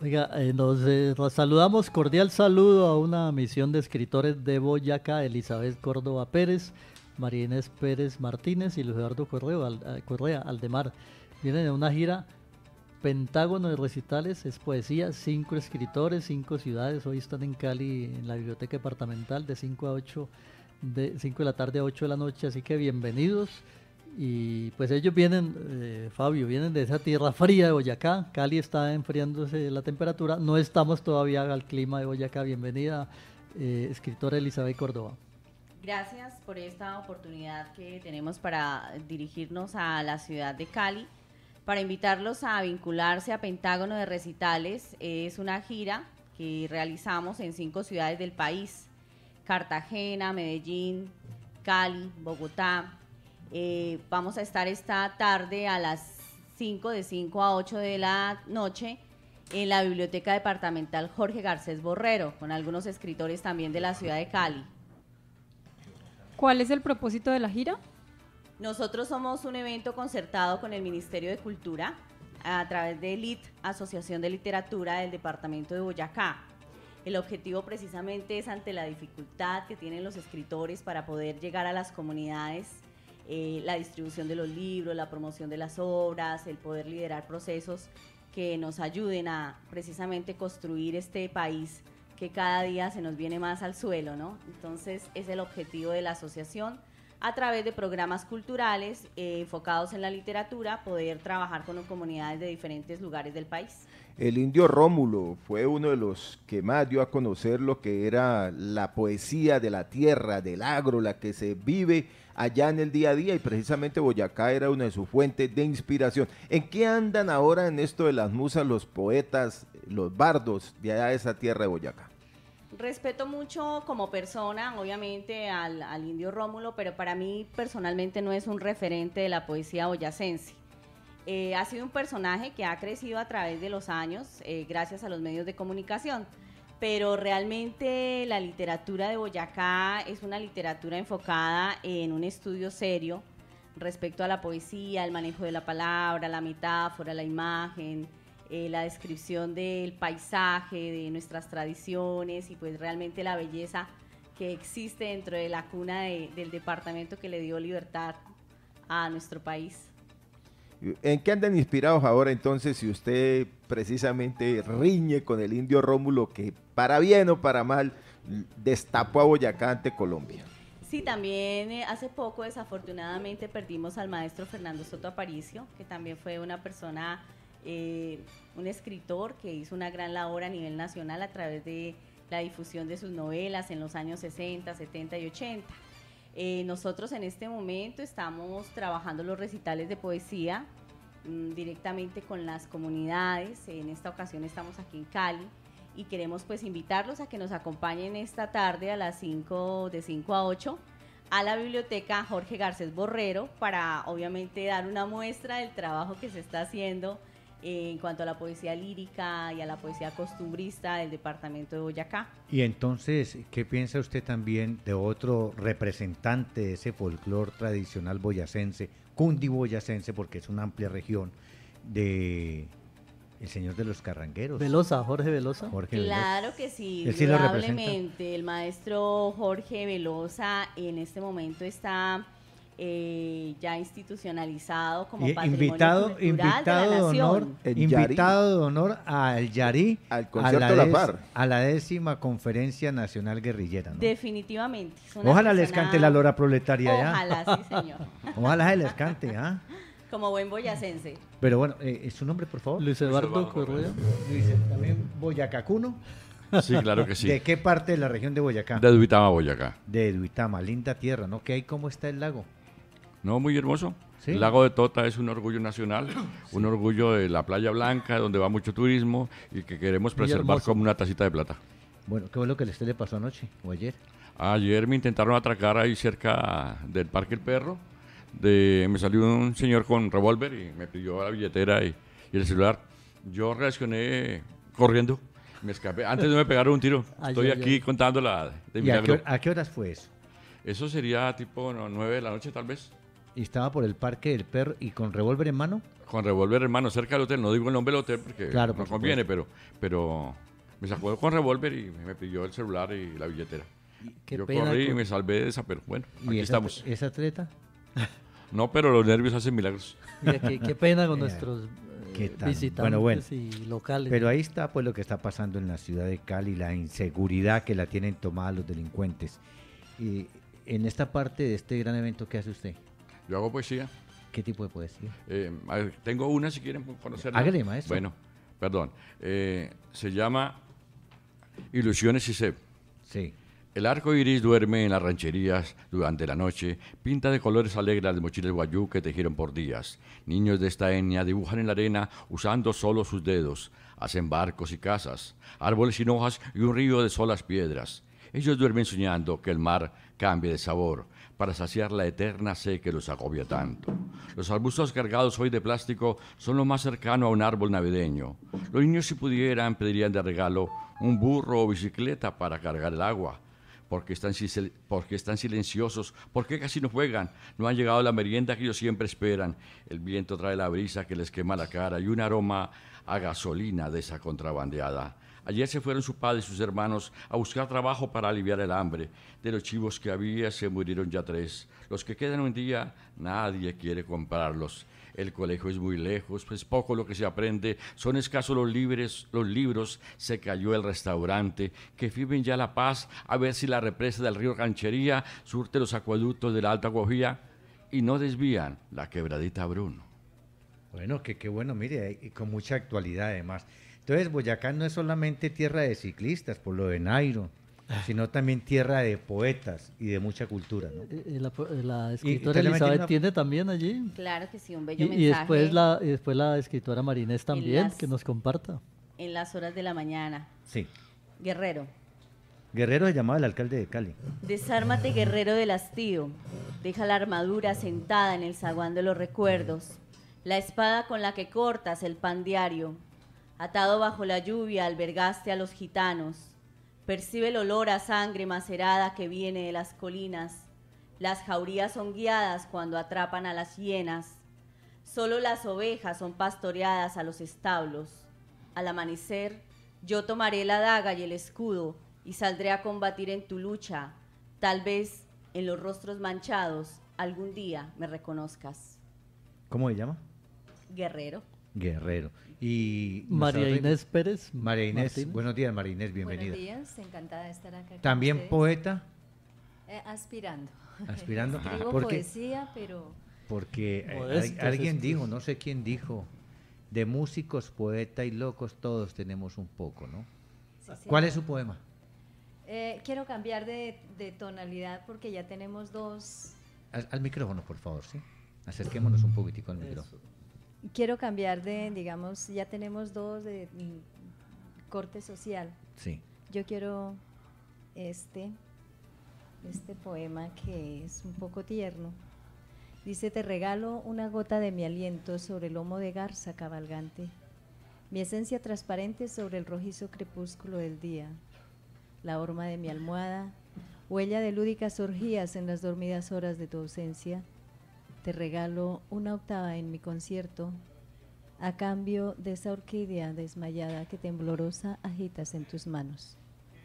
Oiga, nos saludamos, cordial saludo a una misión de escritores de Boyacá, Elizabeth Córdoba Pérez, María Inés Pérez Martínez y Luis Eduardo Correa Aldemar. Vienen de una gira Pentágono de recitales, es poesía, 5 escritores, 5 ciudades. Hoy están en Cali, en la biblioteca departamental, de 5 a 8, de 5 de la tarde a 8 de la noche, así que bienvenidos. Y pues ellos vienen, Fabio, vienen de esa tierra fría de Boyacá. Cali está enfriándose la temperatura, no estamos todavía al clima de Boyacá. Bienvenida, escritora Elizabeth Córdoba. Gracias por esta oportunidad que tenemos para dirigirnos a la ciudad de Cali, para invitarlos a vincularse a Pentágono de Recitales. Es una gira que realizamos en 5 ciudades del país: Cartagena, Medellín, Cali, Bogotá. Vamos a estar esta tarde a las 5, de 5 a 8 de la noche, en la Biblioteca Departamental Jorge Garcés Borrero, con algunos escritores también de la ciudad de Cali. ¿Cuál es el propósito de la gira? Nosotros somos un evento concertado con el Ministerio de Cultura a través de LIT, Asociación de Literatura del Departamento de Boyacá. El objetivo precisamente es, ante la dificultad que tienen los escritores para poder llegar a las comunidades, la distribución de los libros, la promoción de las obras, el poder liderar procesos que nos ayuden a precisamente construir este país que cada día se nos viene más al suelo, ¿no? Entonces es el objetivo de la asociación, a través de programas culturales enfocados en la literatura, poder trabajar con comunidades de diferentes lugares del país. El indio Rómulo fue uno de los que más dio a conocer lo que era la poesía de la tierra, del agro, la que se vive allá en el día a día, y precisamente Boyacá era una de sus fuentes de inspiración. ¿En qué andan ahora en esto de las musas los poetas, los bardos de allá de esa tierra de Boyacá? Respeto mucho como persona, obviamente, al indio Rómulo, pero para mí personalmente no es un referente de la poesía boyacense. Ha sido un personaje que ha crecido a través de los años, gracias a los medios de comunicación, pero realmente la literatura de Boyacá es una literatura enfocada en un estudio serio respecto a la poesía, el manejo de la palabra, la metáfora, la imagen, la descripción del paisaje, de nuestras tradiciones y pues realmente la belleza que existe dentro de la cuna del departamento que le dio libertad a nuestro país. ¿En qué andan inspirados ahora entonces, si usted precisamente riñe con el indio Rómulo, que para bien o para mal destapó a Boyacá ante Colombia? Sí, también hace poco desafortunadamente perdimos al maestro Fernando Soto Aparicio, que también fue una persona, un escritor que hizo una gran labor a nivel nacional a través de la difusión de sus novelas en los años 60, 70 y 80. Nosotros en este momento estamos trabajando los recitales de poesía directamente con las comunidades. En esta ocasión estamos aquí en Cali y queremos pues invitarlos a que nos acompañen esta tarde a las 5, de 5 a 8 a la biblioteca Jorge Garcés Borrero, para obviamente dar una muestra del trabajo que se está haciendo en cuanto a la poesía lírica y a la poesía costumbrista del departamento de Boyacá. Y entonces, ¿qué piensa usted también de otro representante de ese folclore tradicional boyacense, cundiboyacense, porque es una amplia región, de el señor de los carrangueros? Velosa, Jorge Velosa. Claro que sí, ¿Él sí lo indudablemente. El maestro Jorge Velosa en este momento está ya institucionalizado como patrimonio cultural de la nación. Invitado de honor al Yarí, al concierto de la FARC, a la 10ª Conferencia Nacional Guerrillera, ¿no? Definitivamente. Ojalá les cante la lora proletaria ya. Ojalá, sí, señor. Ojalá se les cante, ¿ah? Como buen boyacense. Pero bueno, ¿su nombre, por favor? Luis Eduardo Correa. Luis, también boyacacuno. Sí, claro que sí. ¿De qué parte de la región de Boyacá? De Duitama, Boyacá. De Duitama, linda tierra, ¿no? ¿Qué hay? ¿Cómo está el lago? No, muy hermoso. ¿Sí? El lago de Tota es un orgullo nacional, sí. Un orgullo de la Playa Blanca, donde va mucho turismo y que queremos preservar como una tacita de plata. Bueno, ¿qué fue lo que a usted le pasó anoche o ayer? Ayer me intentaron atracar ahí cerca del Parque El Perro. Me salió un señor con revólver y me pidió la billetera y el celular. Yo reaccioné corriendo, me escapé. Antes de me pegaron un tiro. Estoy aquí contándola de milagro. ¿A qué horas fue eso? Eso sería tipo 9 de la noche tal vez. Y estaba por el Parque del Perro y con revólver en mano. Con revólver, hermano, cerca del hotel. No digo el nombre del hotel porque Claro, no por conviene, pero me sacó con revólver y me pidió el celular y la billetera. Qué Yo pena corrí y con- me salvé de esa, pero bueno, aquí esa, estamos. ¿Esa atleta? No, pero los nervios hacen milagros. Mira, qué pena con Eh, nuestros ¿qué tal? visitantes Bueno. y locales. Pero ahí está pues lo que está pasando en la ciudad de Cali, la inseguridad que la tienen tomada los delincuentes. Y en esta parte de este gran evento, ¿qué hace usted? Yo hago poesía. ¿Qué tipo de poesía? A ver, tengo una si quieren conocerla. Hágale, maestro. Bueno, perdón. Se llama Ilusiones y Sed. Sí. El arco iris duerme en las rancherías durante la noche, pinta de colores alegres las mochilas guayú que tejieron por días. Niños de esta etnia dibujan en la arena usando solo sus dedos. Hacen barcos y casas, árboles sin hojas y un río de solas piedras. Ellos duermen soñando que el mar cambie de sabor para saciar la eterna sed que los agobia tanto. Los arbustos cargados hoy de plástico son lo más cercano a un árbol navideño. Los niños, si pudieran, pedirían de regalo un burro o bicicleta para cargar el agua. Porque están silenciosos, porque casi no juegan, no han llegado a la merienda que ellos siempre esperan. El viento trae la brisa que les quema la cara y un aroma a gasolina de esa contrabandeada. Ayer se fueron su padre y sus hermanos a buscar trabajo para aliviar el hambre. De los chivos que había se murieron ya 3. Los que quedan un día, nadie quiere comprarlos. El colegio es muy lejos, pues poco lo que se aprende, son escasos los libros, se cayó el restaurante, que firmen ya la paz, a ver si la represa del río Canchería surte los acueductos de la Alta Guajira y no desvían la quebradita Bruno. Bueno, qué bueno, mire, y con mucha actualidad además. Entonces, Boyacá no es solamente tierra de ciclistas, por lo de Nairo, sino también tierra de poetas y de mucha cultura, ¿no? La escritora usted le metió Elizabeth una- tiene también allí. Claro que sí, un bello Y mensaje. después la escritora Marinés también, las- que nos comparta. En las horas de la mañana. Sí. Guerrero. Guerrero se llamaba el alcalde de Cali. Desármate, guerrero del hastío. Deja la armadura sentada en el zaguán de los recuerdos. La espada con la que cortas el pan diario. Atado bajo la lluvia albergaste a los gitanos. Percibe el olor a sangre macerada que viene de las colinas. Las jaurías son guiadas cuando atrapan a las hienas. Solo las ovejas son pastoreadas a los establos. Al amanecer, yo tomaré la daga y el escudo y saldré a combatir en tu lucha. Tal vez en los rostros manchados algún día me reconozcas. ¿Cómo se llama? Guerrero. Guerrero. Y María nuestra Inés Pérez. María Inés, Martínez. buenos días María Inés, bienvenida. Buenos días, encantada de estar acá. con También ustedes. poeta, Aspirando. aspirando. Escribo Porque, poesía, pero porque Modestos alguien estos. dijo, no sé quién dijo, de músicos, poeta y locos todos tenemos un poco, ¿no? sí, ¿Cuál sí. es su poema? Quiero cambiar de tonalidad porque ya tenemos dos. Al micrófono, por favor, ¿sí? Acerquémonos un poquitico al micrófono. Quiero cambiar de, digamos, ya tenemos dos de corte social. Sí. Yo quiero este poema que es un poco tierno. Dice: te regalo una gota de mi aliento sobre el lomo de garza cabalgante, mi esencia transparente sobre el rojizo crepúsculo del día, la horma de mi almohada, huella de lúdicas orgías en las dormidas horas de tu ausencia. Te regalo una octava en mi concierto, a cambio de esa orquídea desmayada que temblorosa agitas en tus manos.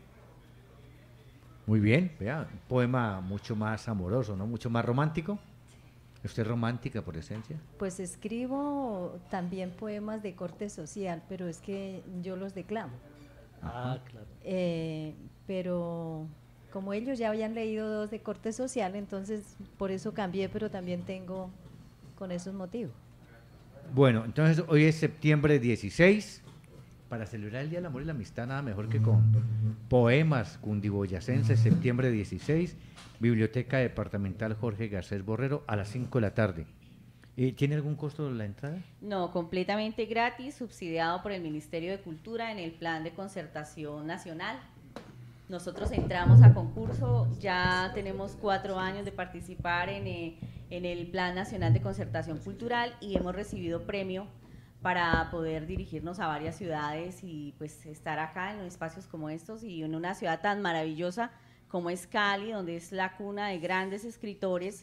Muy bien, vea, un poema mucho más amoroso, ¿no? Mucho más romántico. ¿Usted es romántica por esencia? Pues escribo también poemas de corte social, pero es que yo los declamo. Ah, claro. Pero como ellos ya habían leído dos de corte social, entonces por eso cambié, pero también tengo con esos motivos. Bueno, entonces hoy es septiembre 16. Para celebrar el Día del Amor y la Amistad, nada mejor que con poemas cundiboyacenses, septiembre 16, Biblioteca Departamental Jorge Garcés Borrero, a las 5 de la tarde. ¿Tiene algún costo la entrada? No, completamente gratis, subsidiado por el Ministerio de Cultura en el Plan de Concertación Nacional. Nosotros entramos a concurso, ya tenemos 4 años de participar en el Plan Nacional de Concertación Cultural y hemos recibido premio para poder dirigirnos a varias ciudades y pues estar acá en espacios como estos y en una ciudad tan maravillosa como es Cali, donde es la cuna de grandes escritores.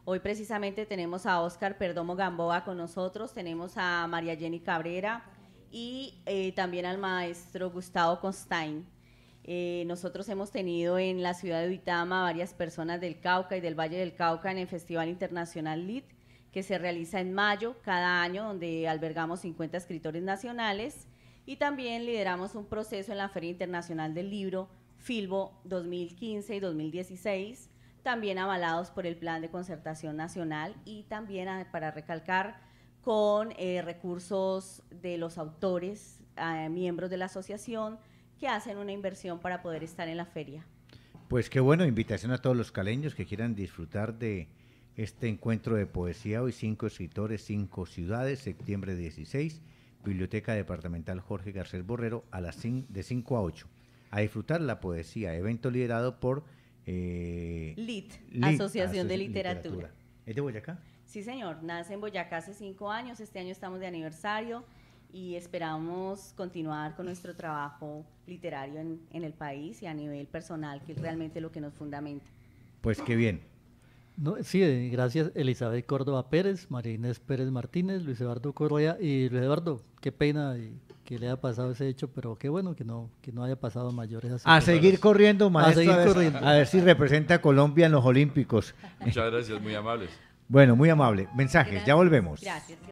Hoy precisamente tenemos a Óscar Perdomo Gamboa con nosotros, tenemos a María Jenny Cabrera y también al maestro Gustavo Constain. Nosotros hemos tenido en la ciudad de Uitama varias personas del Cauca y del Valle del Cauca en el Festival Internacional LIT, que se realiza en mayo cada año, donde albergamos 50 escritores nacionales, y también lideramos un proceso en la Feria Internacional del Libro, Filbo 2015 y 2016, también avalados por el Plan de Concertación Nacional y también, para recalcar, con recursos de los autores, miembros de la asociación, que hacen una inversión para poder estar en la feria. Pues qué bueno, invitación a todos los caleños que quieran disfrutar de este encuentro de poesía. Hoy 5 escritores, 5 ciudades, septiembre 16, Biblioteca Departamental Jorge Garcés Borrero, de 5 a 8. A disfrutar la poesía, evento liderado por LIT, Asociación de Literatura. ¿Es de Boyacá? Sí, señor, nace en Boyacá hace 5 años, este año estamos de aniversario y esperamos continuar con nuestro trabajo literario en el país y a nivel personal, que es realmente lo que nos fundamenta. Pues qué bien. No, sí, gracias Elizabeth Córdoba Pérez, María Inés Pérez Martínez, Luis Eduardo Correa. Y Luis Eduardo, qué pena que le haya pasado ese hecho, pero qué bueno que no haya pasado mayores. A seguir corriendo, maestro, a ver si representa a Colombia en los Olímpicos. Muchas gracias, muy amables. Bueno, muy amable. Mensajes, Gracias. ya volvemos. Gracias.